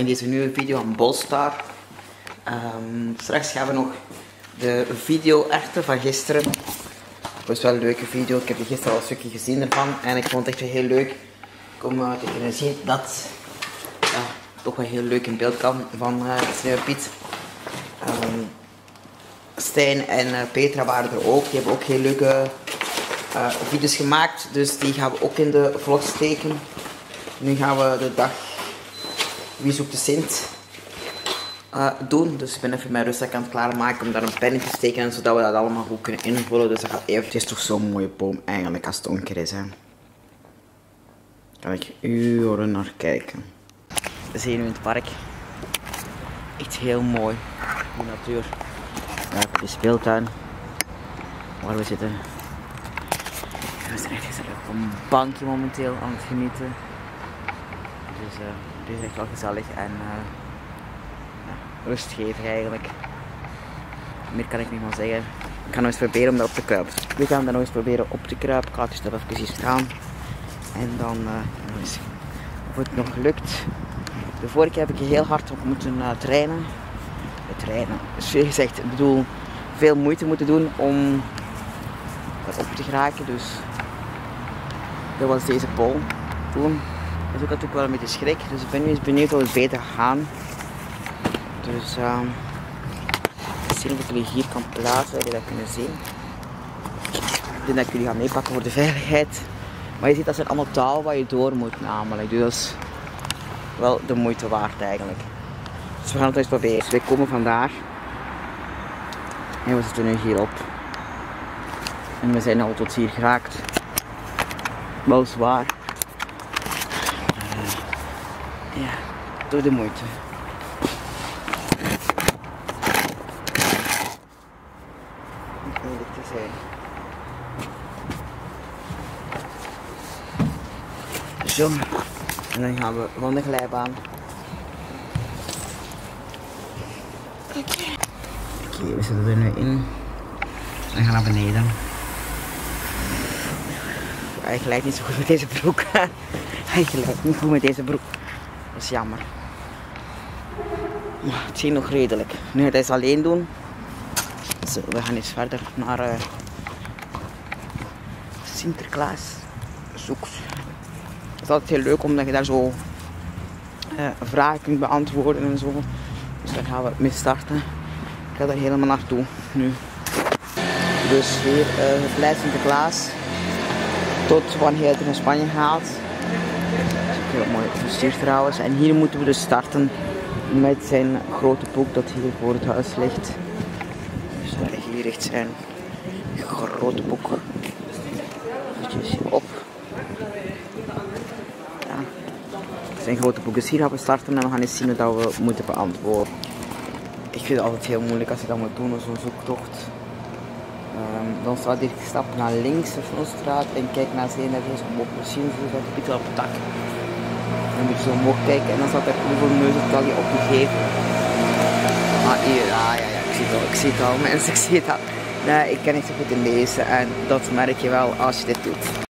deze nieuwe video van Bolstar. Straks gaan we nog de video echten van gisteren. Het was wel een leuke video. Ik heb gisteren al een stukje gezien ervan. En ik vond het echt heel leuk om te kunnen zien dat toch wel heel leuk in beeld kan van Sneeuwwitpiet. Stijn en Petra waren er ook. Die hebben ook heel leuke video's gemaakt. Dus die gaan we ook in de vlog steken. Nu gaan we de dag Wie zoekt de Sint doen. Dus ik ben even mijn rustig aan het klaarmaken om daar een pen in te steken. En zodat we dat allemaal goed kunnen invullen. Dus dat gaat even. Het is toch zo'n mooie boom eigenlijk als het donker is. Hè. Kan ik uren naar kijken. We zijn nu in het park. Echt heel mooi. De natuur. Ja, de speeltuin. Waar we zitten. We zijn echt gezellig op een bankje momenteel aan het genieten. Dus dit is echt wel gezellig en rustgevig eigenlijk. Meer kan ik niet meer zeggen. Ik ga nog eens proberen om daarop te kruipen. We gaan daar nog eens proberen op te kruipen. Ik ga dus dat even hier staan. En dan eens of het nog lukt. De vorige keer heb ik heel hard op moeten trainen. Trainen is veel gezegd. Ik bedoel, veel moeite moeten doen om erop te geraken. Dus dat was deze pol toen. Dat is ook natuurlijk wel een beetje schrik. Dus ik ben nu eens benieuwd of het beter gaat gaan. Dus zien of ik jullie hier kan plaatsen, dat je dat kunnen zien. Ik denk dat ik jullie ga meepakken voor de veiligheid. Maar je ziet dat zijn allemaal touwen waar je door moet namelijk. Dus dat is wel de moeite waard eigenlijk. Dus we gaan het eens proberen. Dus wij komen vandaar. En we zitten nu hierop. En we zijn al tot hier geraakt. Wel zwaar. Ja, door de moeite. Niet moeilijk te zijn. Zo. En dan gaan we van de glijbaan. Oké, we zitten er nu in. En gaan naar beneden. Hij glijdt niet zo goed met deze broek. Hij glijdt niet goed met deze broek. Dat is jammer. Maar het ging nog redelijk. Nu gaat hij het alleen doen. Zo, we gaan eens verder naar Sinterklaas zoekt. Het is altijd heel leuk omdat je daar zo vragen kunt beantwoorden en zo. Dus daar gaan we mee starten. Ik ga daar helemaal naartoe nu. Dus weer het Plein Sinterklaas. Tot wanneer hij naar Spanje gaat. Dat is ook heel mooi bestuur trouwens. En hier moeten we dus starten met zijn grote boek dat hier voor het huis ligt. Dus daar hier ligt zijn grote boek. Eventjes hierop. Ja. Zijn grote boek. Dus hier gaan we starten en we gaan eens zien wat we moeten beantwoorden. Ik vind het altijd heel moeilijk als je dat moet doen, zo'n zoektocht. Dan staat hier stap naar links de Snelstraat en kijk naar zee naar deze omhoog. Misschien is dat Pieter op het dak. Dan moet je zo omhoog kijken en dan staat er hoeveel neuzen dat je opgegeven. Ah hier, ja, ik zie het al mensen, ik zie het al. Nee, ik kan niet zo goed in lezen en dat merk je wel als je dit doet.